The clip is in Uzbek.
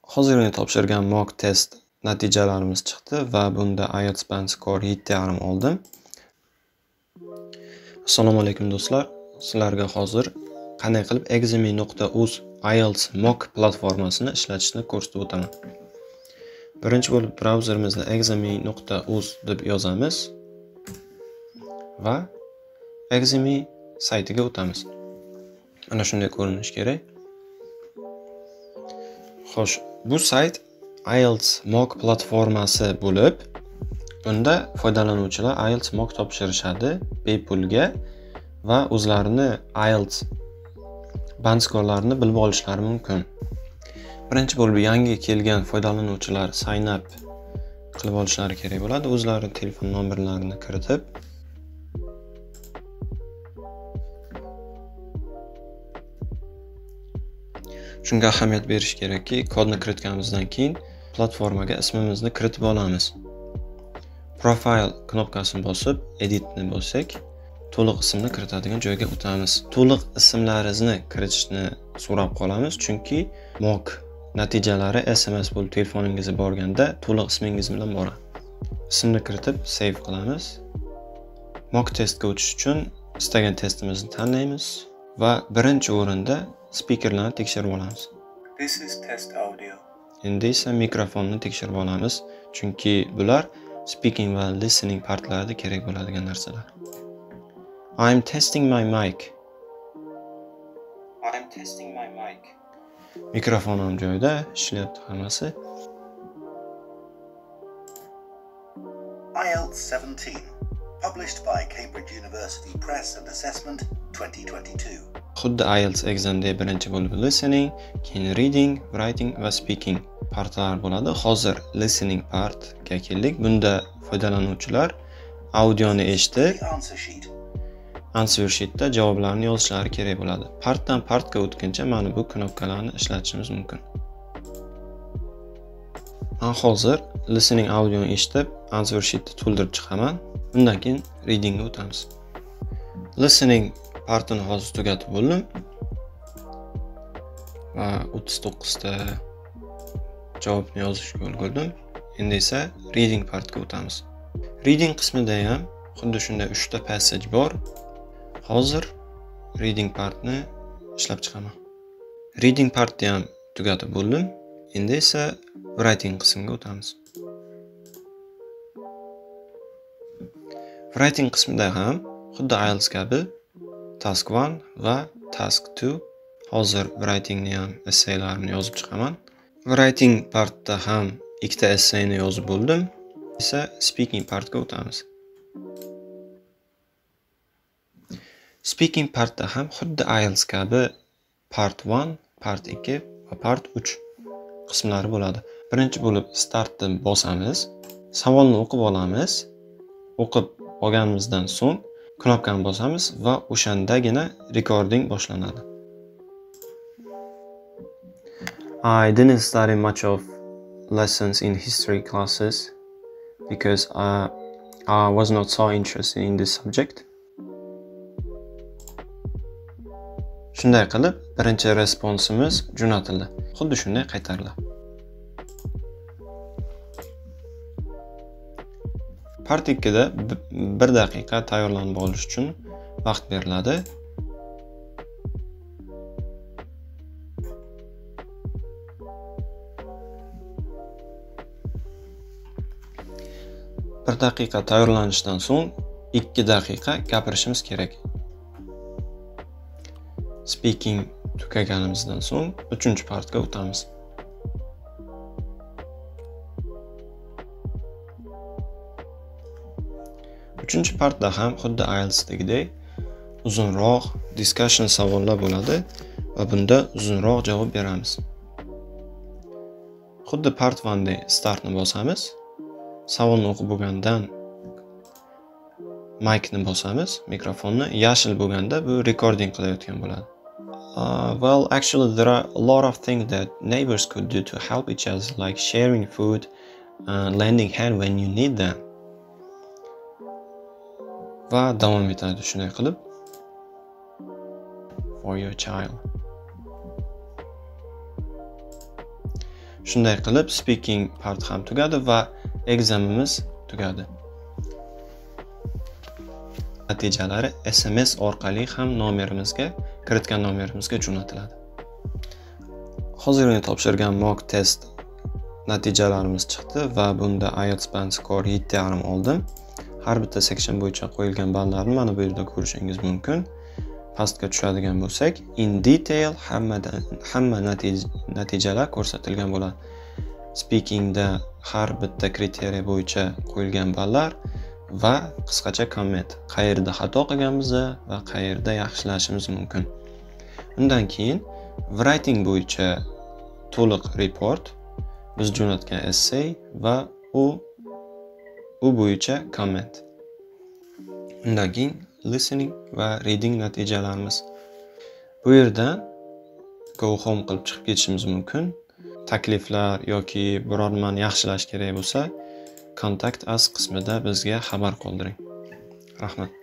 Hozirgi topshirgan mock test natijalarimiz chiqdi va bunda IELTS band score 7,5 oldim. Assalomu alaykum do'stlar. Sizlarga hozir qanday qilib exami.uz IELTS mock platformasini ishlatishni ko'rsatib o'taman. Birinchi bo'lib brauzerimizda exami.uz deb yozamiz va exami saytiga o'tamiz. Mana shunday ko'rinishi kerak. Xo'sh, bu sayt IELTS mock platformasi bo'lib, unda foydalanuvchilar IELTS mock topshirishadi bepulga va o'zlarini IELTS band skorlarini bilib olishlari mumkin. Birinchi bo'lib yangi kelgan foydalanuvchilar sign up qilib olishlari kerak bo'ladi. O'zlari telefon nomerlarini kiritib shunga ahamiyat berish kerakki, kodni kiritganimizdan keyin platformaga ismimizni kiritib olamiz. Profile knopkasini bosib, editni bossak, to'liq ismni kiritadigan joyga o'tamiz. To'liq ismlaringizni kiritishni so'rab qolamiz, chunki mock natijalari SMS bo'lib telefoningizga borganda to'liq ismingiz bilan boradi. Ismni kiritib save qilamiz. Mock testga o'tish uchun istagan testimizni tanlaymiz va birinchi o'rinda speakerlarni tekshirib olamiz. This is test audio. Endi esa mikrofonni tekshirib olamiz, chunki bular speaking va listening partlarida kerak bo'ladigan narsalar. I'm testing my mic. I'm testing my mic. Mikrofonim joyida, ishlayapti hammasi. IELTS 17. Published by Cambridge University Press and Assessment 2022. Xuddi IELTS examda birinchi bo'lib listening, keyin reading, writing va speaking partlar bo'ladi. Hozir listening partga keldik. Bunda foydalanuvchilar audioni eshitib, answer sheetda javoblarni yozishlari kerak bo'ladi. Partdan partga o'tguncha mana bu knopkalarni ishlatishimiz mumkin. Men hozir listening audioni eshitib, answer sheetni to'ldirib chiqaman. Bundan keyin readingga o'tamiz. Listening partini hozir tugatib bo'ldim va 39 ta javobni yozishga ulgurdim. Endi esa reading partga o'tamiz. Reading qismida ham xuddi shunday 3 ta passage bor. Hozir reading partni ishlab chiqaman. Reading partni ham tugatib bo'ldim. Endi esa writing qismiga o'tamiz. Writing qismida ham xuddi IELTS kabi task 1 va task 2. Hozir writingni ham essaylarimni yozib chiqaman. Writing partda ham ikkita essayni yozib bo'ldim. Esa speaking partga o'tamiz. Speaking partda ham xuddi IELTS kabi part 1, part 2 va part 3 qismlari bo'ladi. Birinchi bo'lib startni bosamiz, savolni o'qib olamiz. O'qib olganimizdan so'ng knopkani bosamiz va o'shandagina recording boshlanadi. I didn't study much of lessons in history classes because I was not so interested in this subject. Shunday qilib, birinchi responsimiz jo'natildi. Xuddi shunday qaytariladi. Part 2da 1 daqiqa tayyorlanib olish uchun vaqt beriladi. Bir daqiqa tayyorlanishdan so'ng 2 daqiqa gapirishimiz kerak. Speaking tugaganimizdan so'ng 3-partga o'tamiz. Uchinchi partda ham xuddi IELTSdagidek uzunroq discussion savollar bo'ladi va bunda uzunroq javob beramiz. Xuddi part 1da startni bosamiz. Savolni o'qib bo'lgandan mic-ni bosamiz, mikrofonni. Yashil bo'lganda bu recording qilayotgan bo'ladi. Well, actually there are a lot of things that neighbors could do to help each other, like sharing food and lending hand when you need them. Va davom etadi shunday qilib. For your child. Shunday qilib speaking part ham tugadi va examimiz tugadi. Natijalari SMS orqali ham nomerimizga, kiritgan nomerimizga jo'natiladi. Hozirgi topshirgan mock test natijalarimiz chiqdi va bunda IELTS band score 7,5 oldim. Har bitta section bo'yicha qo'yilgan ballarni mana bu yerda ko'rishingiz mumkin. Pastga tushadigan bo'lsak, in detail hamma natijalar ko'rsatilgan bo'ladi. Speakingda har bitta kriteriya bo'yicha qo'yilgan ballar va qisqacha komment, qayerda xato qilganimiz va qayerda yaxshilashimiz mumkin. Undan keyin writing bo'yicha to'liq report, biz jo'natgan essay va u bo'yicha komment. Undan keyin listening va reading natijalarimiz. Bu yerdan go home qilib chiqib ketishimiz mumkin. Takliflar yoki biror nimani yaxshilash kerak bo'lsa, contact us qismida bizga xabar qoldiring. Rahmat.